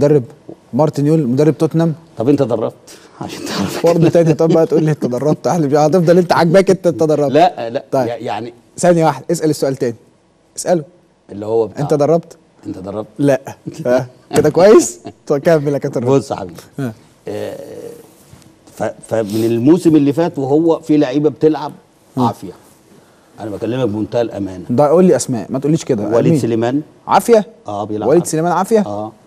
مدرب مارتن يول مدرب توتنهام. طب انت دربت عشان تعرف برضه تاني. طب بقى تقول لي انت دربت، هتفضل انت عاجباك انت دربت. لا لا طيب. يعني ثانيه واحده، اسال السؤال تاني، اساله. اللي هو بتاع انت دربت؟ انت دربت؟ لا. كده كويس. طب كمل يا كابتن. بص يا حبيبي، فمن الموسم اللي فات وهو في لعيبه بتلعب عافيه. انا بكلمك بمنتهى الامانه. ده قول لي اسماء، ما تقوليش كده. وليد سليمان عافيه. بيلعب وليد عافية. سليمان عافيه.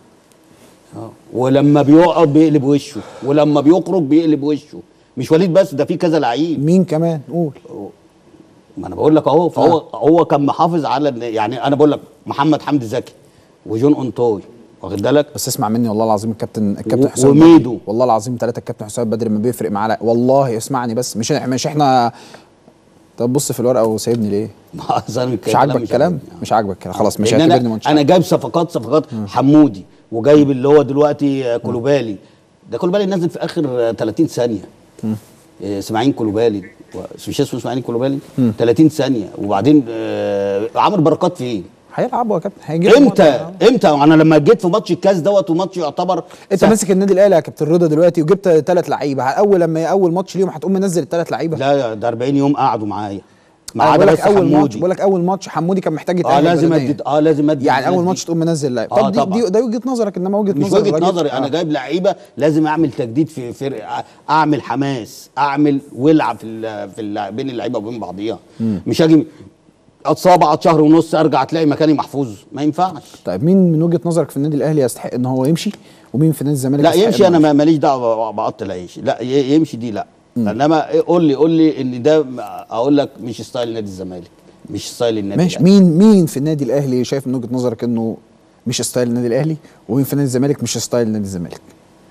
ولما بيقعد بيقلب وشه، ولما بيخرج بيقلب وشه. مش وليد بس، ده في كذا لعيب. مين كمان؟ قول. ما انا بقول لك اهو. فهو هو كان محافظ على، يعني انا بقول لك محمد حمدي زكي وجون اونتوي، واخد بالك. بس اسمع مني والله العظيم، الكابتن حسام وميدو، والله العظيم ثلاثه. الكابتن حسام بدري ما بيفرق معاه والله. اسمعني بس، مش احنا. طب بص في الورقه وسايبني ليه؟ مش عاجبك الكلام؟ مش عاجبك الكلام، خلاص مش هيعتبرني منشأ. انا جايب صفقات حمودي، وجايب اللي هو دلوقتي كولوبالي. ده كولوبالي نازل في اخر 30 ثانيه. اسماعيل كولوبالي، مش اسمه اسماعيل كولوبالي؟ 30 ثانيه. وبعدين عمرو بركات فين؟ هيلعبوا يا كابتن، هيجي امتى؟ انا لما جيت في ماتش الكاس دوت، وماتش يعتبر انت ماسك النادي الاهلي يا كابتن رضا دلوقتي، وجبت 3 لعيبه. اول ماتش ليهم هتقوم منزل ال3 لعيبه؟ لا، ده 40 يوم قعدوا معايا. بقول لك اول ماتش حمودي كان محتاج يتأهل. لازم ادي يعني اول ماتش تقوم منزل لعيبه. طب ده وجهه نظرك، انما وجهه مش وجهه نظري. انا جايب لعيبه لازم اعمل تجديد في فرقه، اعمل حماس، اعمل ولعه بين اللعيبه وبين بعضيها. مش هاجي اتصاب اقعد شهر ونص ارجع تلاقي مكاني محفوظ، ما ينفعش. طيب مين من وجهه نظرك في النادي الاهلي يستحق ان هو يمشي، ومين في نادي الزمالك لا يمشي؟ انا ماليش دعوه بقطع عيش. لا يمشي دي لا. انما قول لي ان ده، اقول لك مش ستايل نادي الزمالك، مش ستايل النادي ماشي. الأهلي. مين في النادي الاهلي شايف من وجهه نظرك انه مش ستايل النادي الاهلي، ومين في نادي الزمالك مش ستايل نادي الزمالك؟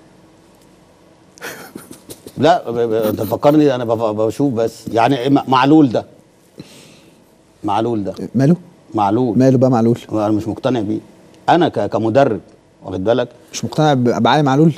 لا انت فكرني، انا بشوف بس. يعني معلول ده ماله بقى معلول؟ انا مش مقتنع بيه. انا كمدرب، واخد بالك. مش مقتنع بعلي معلول؟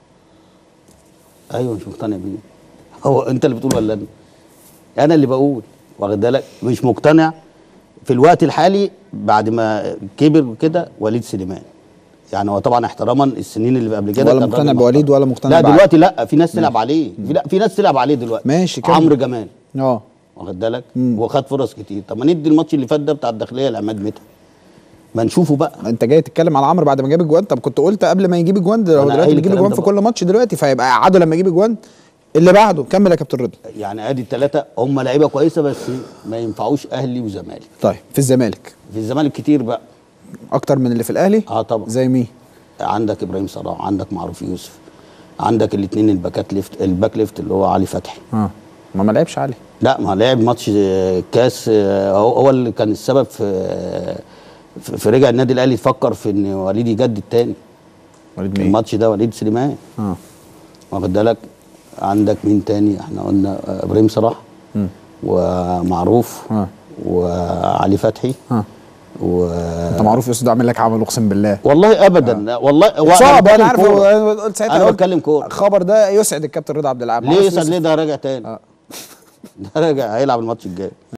ايوه مش مقتنع بيه. هو انت اللي بتقول ولا انا اللي بقول؟ واخد بالك، مش مقتنع في الوقت الحالي بعد ما كبر كده. وليد سليمان، يعني هو طبعا احتراما السنين اللي قبل كده، ولا مقتنع بوليد ولا مقتنع لا دلوقتي لا، في ناس تلعب عليه. في ناس تلعب عليه دلوقتي. ماشي كده. عمرو جمال واخد بالك، وخد فرص كتير. طب ما ندي الماتش اللي فات ده بتاع الداخليه لعماد متعب، ما نشوفه بقى. انت جاي تتكلم على عمرو بعد ما جاب الجوان؟ طب كنت قلت قبل ما يجيب الجوان ده، هو دلوقتي بيجيب الجوان في كل ماتش دلوقتي، فيبقى قعدوا لما يجيب الجوان اللي بعده. كمل يا كابتن رضا. يعني ادي الثلاثه هم لعيبه كويسه، بس ما ينفعوش اهلي وزمالك. طيب في الزمالك كتير بقى اكتر من اللي في الاهلي. طبعا. زي مين؟ عندك ابراهيم صلاح، عندك معروف يوسف، عندك الاثنين الباك ليفت اللي هو علي فتحي. ما لعبش علي. لا، ما لعب ماتش كاس. هو اللي كان السبب في رجع النادي الاهلي يفكر في ان وليد يجدد تاني. وليد مين؟ الماتش ده وليد سليمان. واخد بالك. عندك مين تاني؟ احنا قلنا ابراهيم صلاح ومعروف وعلي فتحي. انت معروف يا استاذ عامل لك عمل، اقسم بالله والله ابدا. والله صعب. انا عارف ساعتها انا بتكلم كوره. الخبر ده يسعد الكابتن رضا عبد العال. ليه يسعد؟ ليه؟ ده راجع تاني. ده راجع هيلعب الماتش الجاي.